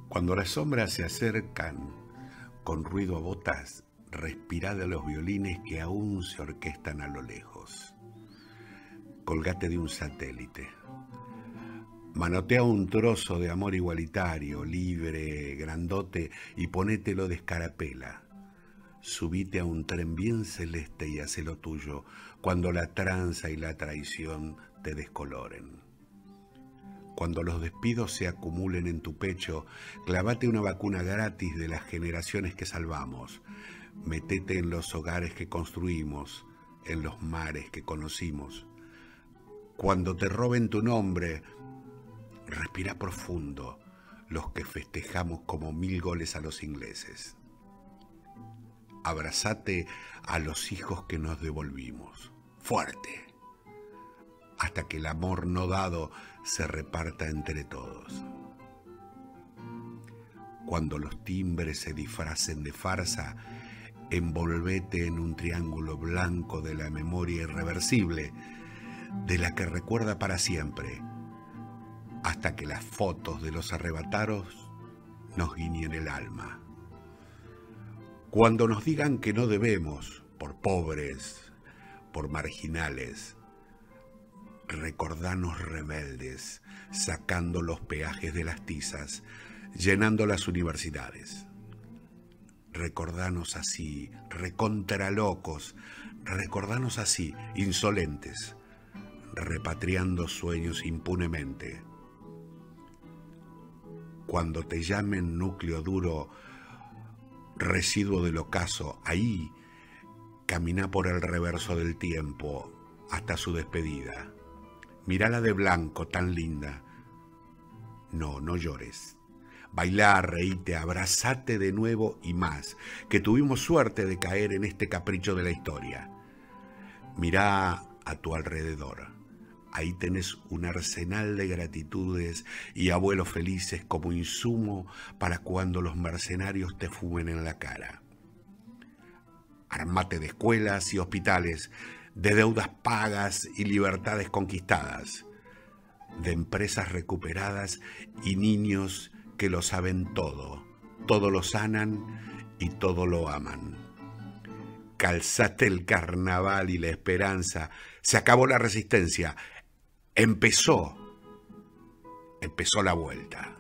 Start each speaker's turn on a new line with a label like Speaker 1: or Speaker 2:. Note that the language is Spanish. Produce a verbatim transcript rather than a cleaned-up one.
Speaker 1: Cuando las sombras se acercan con ruido a botas, respirá de los violines que aún se orquestan a lo lejos. Colgate de un satélite. Manotea un trozo de amor igualitario, libre, grandote, y ponételo de escarapela. Subite a un tren bien celeste y hacelo tuyo cuando la tranza y la traición te descoloren. Cuando los despidos se acumulen en tu pecho, clavate una vacuna gratis de las generaciones que salvamos. Metete en los hogares que construimos, en los mares que conocimos. Cuando te roben tu nombre, respira profundo, los que festejamos como mil goles a los ingleses. Abrazate a los hijos que nos devolvimos, fuerte, hasta que el amor no dado se reparta entre todos. Cuando los timbres se disfracen de farsa, envolvete en un triángulo blanco de la memoria irreversible, de la que recuerda para siempre, hasta que las fotos de los arrebatados nos guiñen el alma. Cuando nos digan que no debemos, por pobres, por marginales, recordanos rebeldes, sacando los peajes de las tizas, llenando las universidades. Recordanos así, recontralocos, recordanos así, insolentes, repatriando sueños impunemente. Cuando te llamen núcleo duro, residuo del ocaso, ahí camina por el reverso del tiempo hasta su despedida. Mírala de blanco, tan linda. No, no llores. Bailá, reíte, abrazate de nuevo y más, que tuvimos suerte de caer en este capricho de la historia. Mirá a tu alrededor. Ahí tenés un arsenal de gratitudes y abuelos felices como insumo para cuando los mercenarios te fumen en la cara. Armate de escuelas y hospitales, de deudas pagas y libertades conquistadas, de empresas recuperadas y niños que lo saben todo, todo lo sanan y todo lo aman. Calzate el carnaval y la esperanza, se acabó la resistencia, empezó, empezó la vuelta.